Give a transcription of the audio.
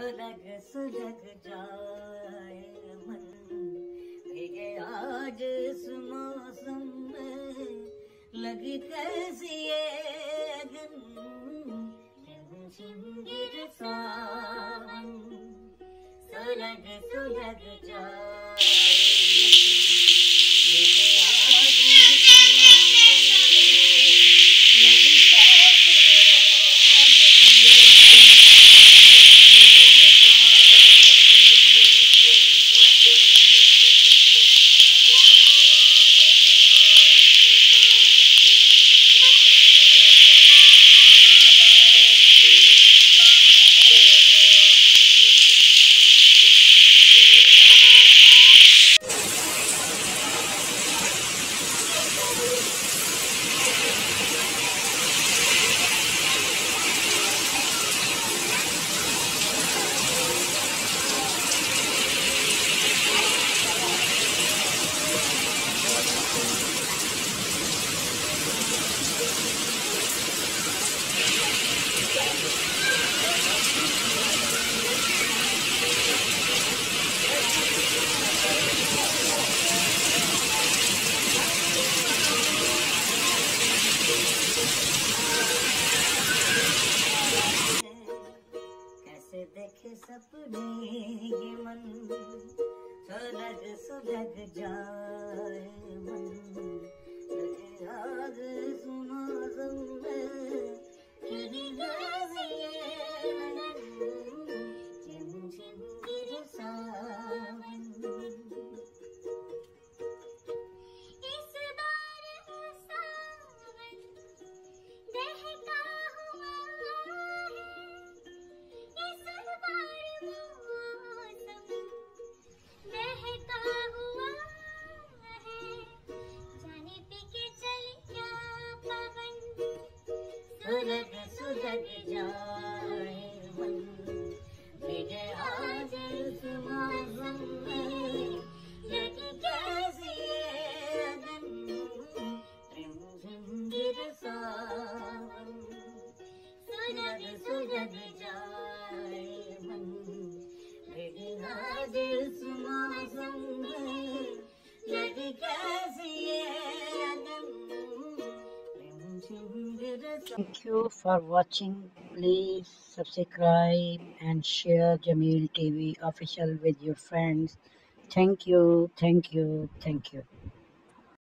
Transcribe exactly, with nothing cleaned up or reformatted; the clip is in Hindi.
सुलग सुलग जाए मन भीगे आज इस मौसम में लगी कैसी ये अगन गिर सावन सुलग सुलग जाए भीगे आज इस मौसम में लगी कैसी देखे सपने ये मन सुलग सुलग जाए मन लगे आग इस मौसम में खिली कैसी ये लगन झिम झिम गिर सावन इस बार सावन बहका हुआ सुलग सुलग जाए मन भीगे आज इस मौसम में लगी कैसी ये अगन रिम झिम गिर सावन सुलग सुलग जाए मन भीगे आज इस मौसम में लगी कैसी ये अगन Thank you for watching. Please subscribe and share Jameel T V official with your friends. Thank you, thank you, thank you.